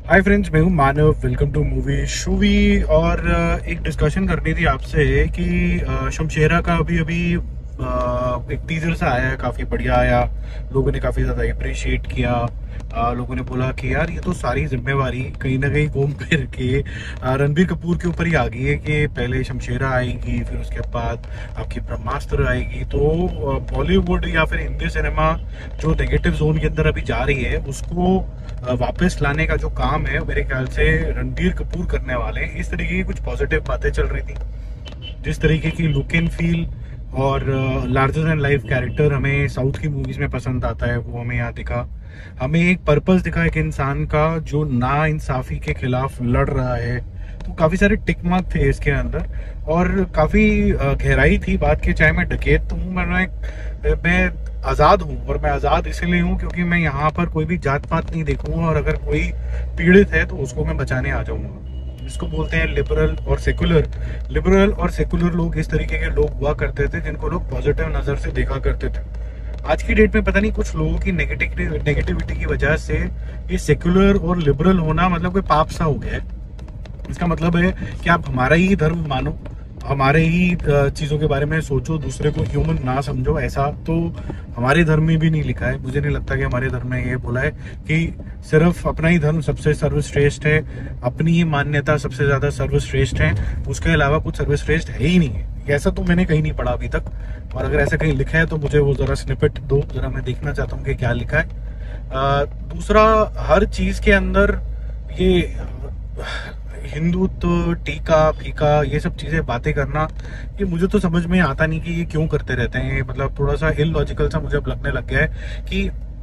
हाय friends, मैं हूं Manav. Welcome to movie shuvi. और एक डिस्कशन करनी थी आपसे कि शमशेरा का अभी अभी एक टीजर सा आया है, काफी बढ़िया आया। लोगों ने काफी ज्यादा अप्रिशिएट किया। लोगों ने बोला कि यार ये तो सारी जिम्मेवारी कहीं ना कहीं घूम फिर के रणबीर कपूर के ऊपर ही आ गई है कि पहले शमशेरा आएगी, फिर उसके बाद आपकी ब्रह्मास्त्र आएगी। तो बॉलीवुड या फिर हिंदी सिनेमा जो नेगेटिव जोन के अंदर अभी जा रही है उसको वापस लाने का जो काम है मेरे ख्याल से रणबीर कपूर करने वाले हैं। इस तरीके की कुछ पॉजिटिव बातें चल रही थी। जिस तरीके की लुक एंड फील और लार्जर देन लाइफ कैरेक्टर हमें साउथ की मूवीज में पसंद आता है, वो हमें यहाँ दिखा। हमें एक पर्पस दिखा एक इंसान का जो ना इंसाफी के खिलाफ लड़ रहा है। तो काफी सारे टिक मार्क थे इसके अंदर और काफी गहराई थी बात की। चाहे मैं डकैत तो हूँ, मैं आजाद हूँ, और मैं आजाद इसलिए हूँ क्योंकि मैं यहाँ पर कोई भी जात पात नहीं देखूंगा, और अगर कोई पीड़ित है तो उसको मैं बचाने आ जाऊंगा। इसको बोलते हैं लिबरल और सेकुलर। लिबरल और सेकुलर लोग इस तरीके के लोग हुआ करते थे जिनको लोग पॉजिटिव नजर से देखा करते थे। आज की डेट में पता नहीं कुछ लोगों की नेगेटिविटी की वजह से ये सेकुलर और लिबरल होना मतलब कोई पाप सा हो गया है। इसका मतलब है कि आप हमारा ही धर्म मानो, हमारे ही चीजों के बारे में सोचो, दूसरे को ह्यूमन ना समझो। ऐसा तो हमारे धर्म में भी नहीं लिखा है। मुझे नहीं लगता कि हमारे धर्म में ये बोला है कि सिर्फ अपना ही धर्म सबसे सर्वश्रेष्ठ है, अपनी ही मान्यता सबसे ज्यादा सर्वश्रेष्ठ है, उसके अलावा कुछ सर्वश्रेष्ठ है ही नहीं है। ऐसा तो मैंने कहीं नहीं पढ़ा अभी तक, और अगर ऐसा कहीं लिखा है तो मुझे वो जरा स्निपेट दो, जरा मैं देखना चाहता हूँ कि क्या लिखा है। दूसरा, हर चीज के अंदर ये हिंदुत्व, टीका फीका, ये सब चीजें बातें करना, ये मुझे तो समझ में आता नहीं कि ये क्यों करते रहते हैं। मतलब थोड़ा सा इलॉजिकल सा मुझे अब लगने लग गया है कि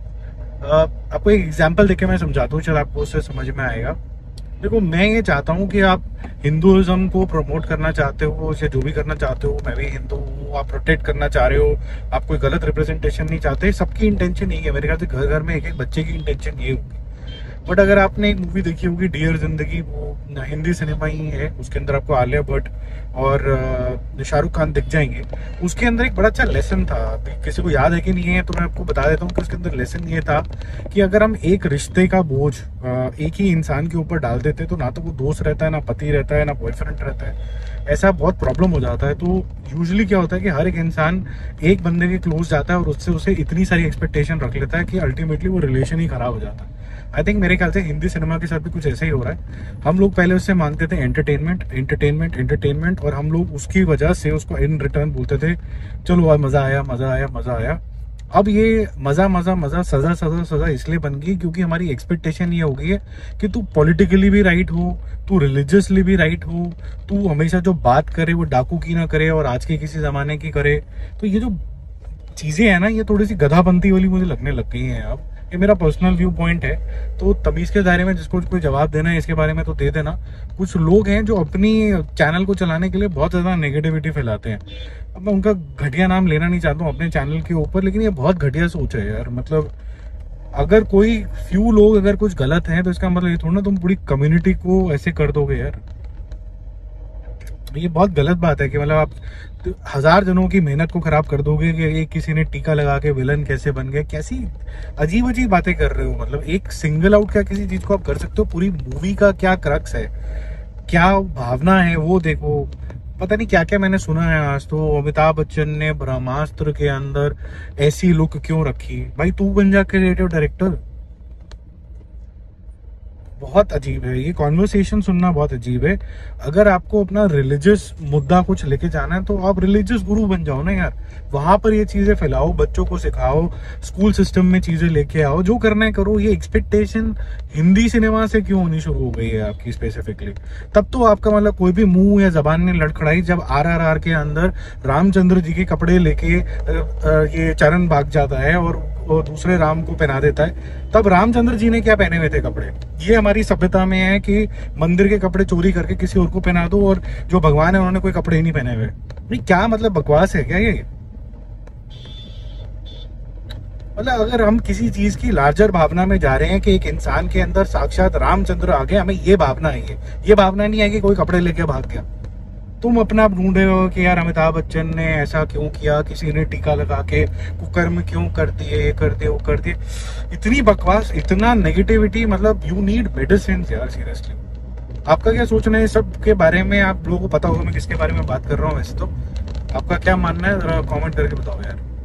आपको एक एग्जांपल देके मैं समझाता हूँ, शायद आपको उससे समझ में आएगा। देखो, मैं ये चाहता हूँ कि आप हिंदुइज्म को प्रमोट करना चाहते हो, उसे जो भी करना चाहते हो, मैं भी हिंदू हूँ, आप प्रोटेक्ट करना चाह रहे हो, आप कोई गलत रिप्रेजेंटेशन नहीं चाहते। सबकी इंटेंशन यही है। मेरे ख्याल से घर घर में एक एक बच्चे की इंटेंशन ये होगी। बट अगर आपने एक मूवी देखी होगी डियर जिंदगी, वो हिंदी सिनेमा ही है, उसके अंदर आपको आलिया भट्ट और शाहरुख खान दिख जाएंगे। उसके अंदर एक बड़ा अच्छा लेसन था। किसी को याद है कि नहीं है तो मैं आपको बता देता हूँ कि उसके अंदर लेसन ये था कि अगर हम एक रिश्ते का बोझ एक ही इंसान के ऊपर डाल देते तो ना तो वो दोस्त रहता है, ना पति रहता है, ना बॉयफ्रेंड रहता है। ऐसा बहुत प्रॉब्लम हो जाता है। तो यूजुअली क्या होता है कि हर एक इंसान एक बंदे के क्लोज जाता है और उससे उसे इतनी सारी एक्सपेक्टेशन रख लेता है कि अल्टीमेटली वो रिलेशन ही खराब हो जाता है। आई थिंक मेरे ख्याल से हिंदी सिनेमा के साथ भी कुछ ऐसा ही हो रहा है। हम लोग पहले उससे मांगते थे एंटरटेनमेंट एंटरटेनमेंट एंटरटेनमेंट, और हम लोग उसकी वजह से उसको इन रिटर्न बोलते थे चलो आज मजा आया मजा आया मजा आया। अब ये मजा मजा मजा सजा सजा सजा इसलिए बन गई क्योंकि हमारी एक्सपेक्टेशन ये हो गई है कि तू पॉलिटिकली भी राइट हो, तू रिलीजियसली भी राइट हो, तू हमेशा जो बात करे वो डाकू की ना करे और आज के किसी जमाने की करे। तो ये जो चीजें है ना, ये थोड़ी सी गधापंती वाली मुझे लगने लग गई है अब। ये मेरा पर्सनल व्यू पॉइंट है, तो तमीज के दायरे में जिसको कोई जवाब देना है इसके बारे में तो दे देना। कुछ लोग हैं जो अपनी चैनल को चलाने के लिए बहुत ज्यादा नेगेटिविटी फैलाते हैं। अब मैं उनका घटिया नाम लेना नहीं चाहता हूँ अपने चैनल के ऊपर, लेकिन ये बहुत घटिया सोच है यार। मतलब अगर कोई फ्यू लोग अगर कुछ गलत हैं तो इसका मतलब ये थोड़ा ना तुम पूरी कम्युनिटी को ऐसे कर दोगे यार। ये बहुत गलत बात है कि मतलब आप हजार जनों की मेहनत को खराब कर दोगे कि एक किसी ने टीका लगा के विलन कैसे बन गया। कैसी अजीब अजीब बातें कर रहे हो। मतलब एक सिंगल आउट क्या किसी चीज को आप कर सकते हो, पूरी मूवी का क्या क्रक्स है, क्या भावना है वो देखो। पता नहीं क्या क्या मैंने सुना है आज तो। अमिताभ बच्चन ने ब्रह्मास्त्र के अंदर ऐसी लुक क्यों रखी। भाई तू बन जा क्रिएटिव डायरेक्टर। बहुत अजीब है ये कॉन्वर्सेशन, सुनना बहुत अजीब है। अगर आपको अपना रिलीजियस मुद्दा कुछ लेके जाना है तो आप रिलीजियस गुरु बन जाओ ना यार। वहां पर ये चीजें फैलाओ, बच्चों को सिखाओ, स्कूल सिस्टम में चीजें लेके आओ, जो करना है करो। ये एक्सपेक्टेशन हिंदी सिनेमा से क्यों होनी शुरू हो गई है आपकी स्पेसिफिकली? तब तो आपका मतलब कोई भी मुंह या जबान ने लड़खड़ाई जब RRR के अंदर रामचंद्र जी के कपड़े लेके ये चरण भाग जाता है और दूसरे राम को पहना देता है। तब रामचंद्र जी ने क्या पहने हुए थे कपड़े? ये हमारी सभ्यता में है कि मंदिर के कपड़े चोरी करके किसी और को पहना दो, और जो भगवान है उन्होंने कोई कपड़े ही नहीं पहने हुए। नहीं, क्या मतलब बकवास है क्या ये? मतलब अगर हम किसी चीज की लार्जर भावना में जा रहे हैं कि एक इंसान के अंदर साक्षात रामचंद्र आ गए, हमें ये भावना है, ये भावना नहीं है कि कोई कपड़े लेके भाग गया। तुम अपना आप ढूंढ रहे हो कि यार अमिताभ बच्चन ने ऐसा क्यों किया, किसी ने टीका लगा के कुकर्म क्यों कर दिए, ये कर दिए वो कर दिए। इतनी बकवास, इतना नेगेटिविटी, मतलब यू नीड मेडिसिन यार, सीरियसली। आपका क्या सोचना है इस सब के बारे में? आप लोगों को पता होगा मैं किसके बारे में बात कर रहा हूँ वैसे तो। आपका क्या मानना है, जरा कमेंट करके बताओ यार।